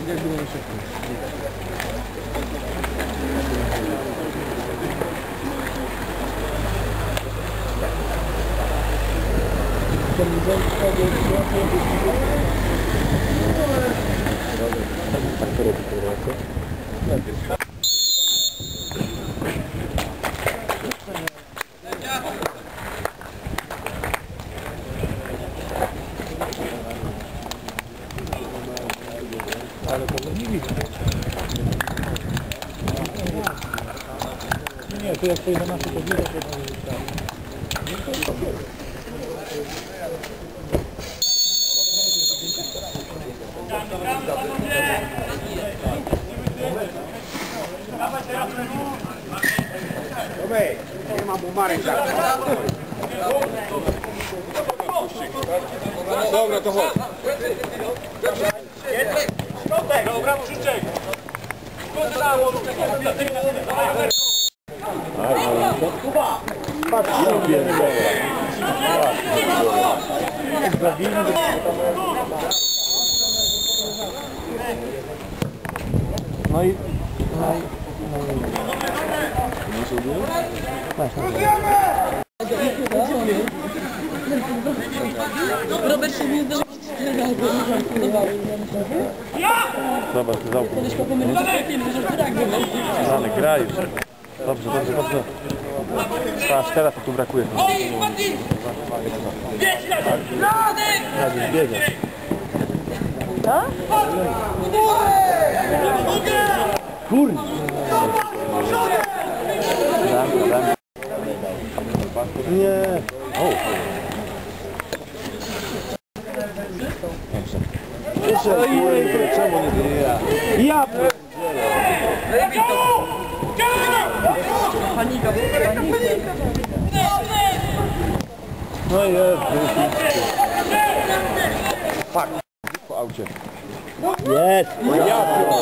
jak będą jeszcze ale to nie widzę. Nie, to jak pójdę na nasze to widzę, to będzie tak. Dobej, nie ma bumarek za. Dobra, to chodź. Dobra, Krzyczek. Kuba! Patrz, no i... Robert się nie zdarzy. Zobacz, załóż. Znany, gra już. Dobrze, dobrze, dobrze. Aż teraz tu brakuje. Radzi, biegnie. Kurde! Nie! O! Dobrze. Czemu nie wyjęła? Ja! Panika, No jest, fuck, po aucie. Jest! Ja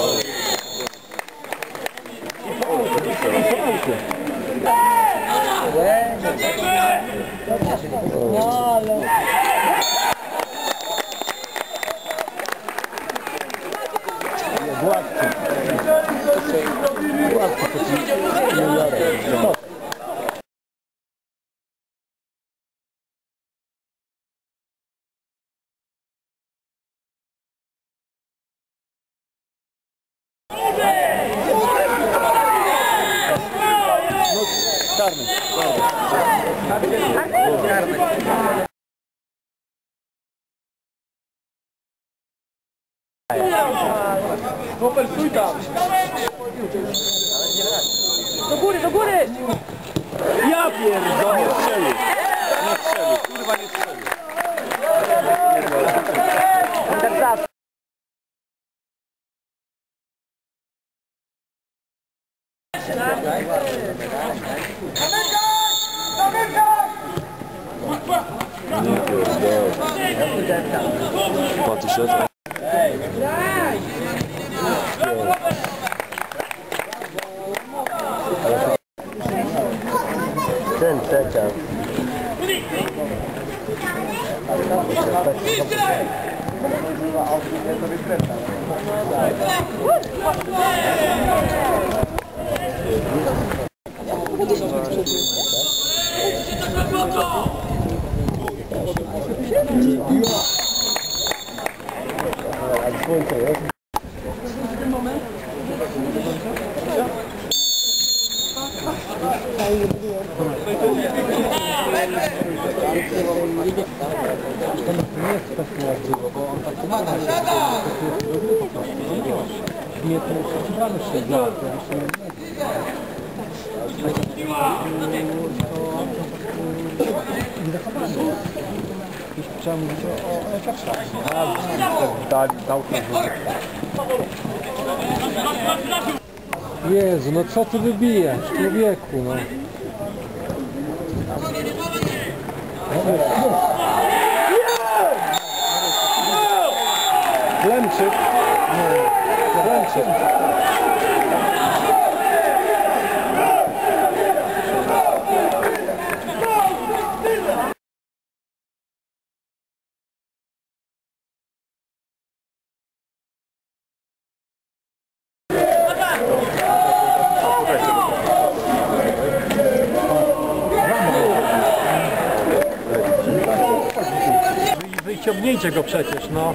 Czarny. Super, stój tam! Do góry, do góry! Ja pierdolę, nie strzelił. Nie strzelił, kurwa nie strzelił. Patrz się. Ten czeka. Nie, to przebrany się dla już trzeba mówić o efektach. Jezu, no co ty wybijasz, człowieku, no. Klemczyk. Nie, Klemczyk. Ściągnijcie go przecież, no.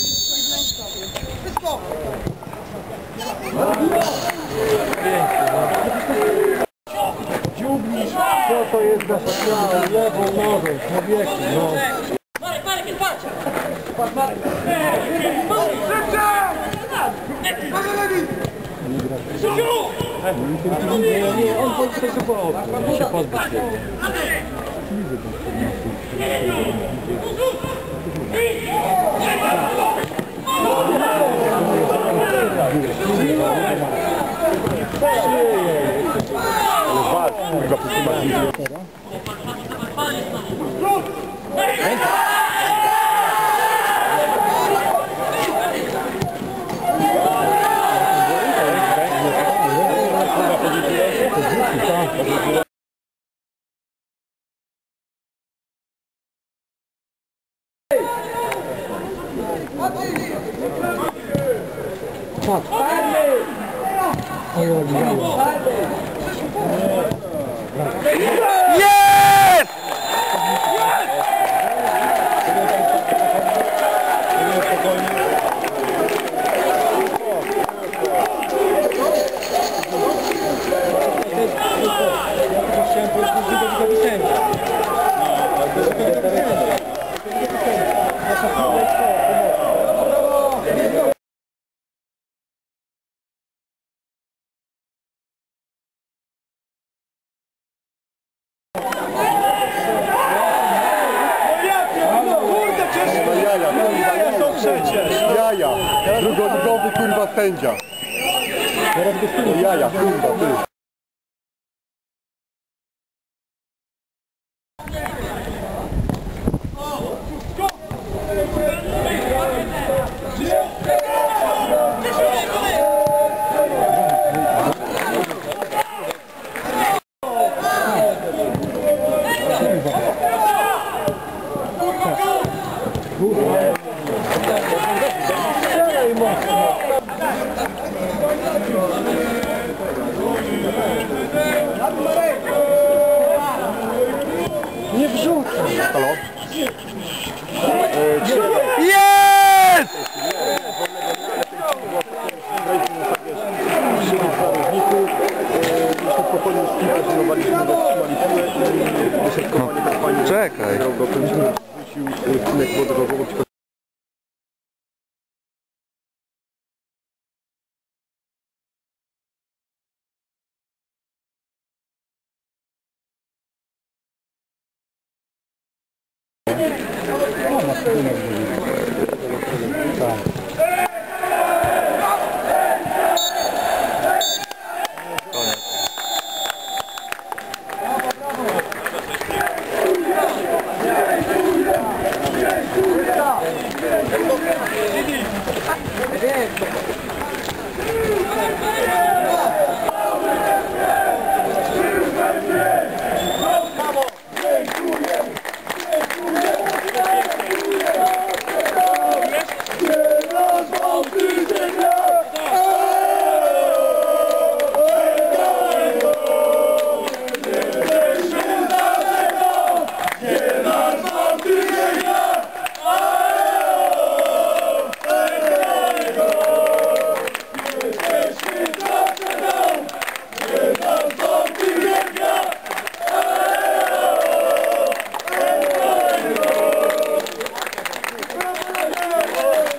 Dziubnisz, co to jest za strzał, lewą nogą, człowieku, no. Marek, patrz! Patrz, Marek! Nie, on po prostu się pozbyć się. Ale walcz, kurwa, Jest! Jaja, drugoligowy kurwa sędzia. Jaja, kurwa, ty. Nie wrzucaj! Halo? Jest! Czekaj.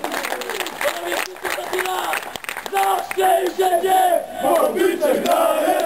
Za szczęście nie! Mogliście dalej!